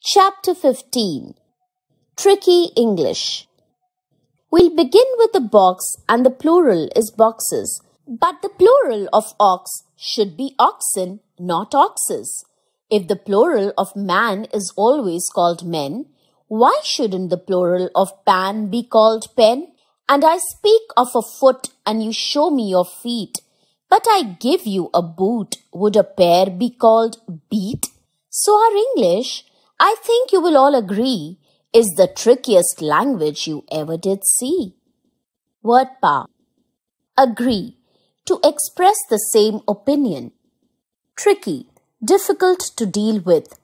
Chapter 15. Tricky English. We'll begin with the box and the plural is boxes. But the plural of ox should be oxen, not oxes. If the plural of man is always called men, why shouldn't the plural of pan be called pen? And I speak of a foot and you show me your feet. But I give you a boot, would a pair be called beat? So our English, I think you will all agree, is the trickiest language you ever did see. Word power. Agree. To express the same opinion. Tricky. Difficult to deal with.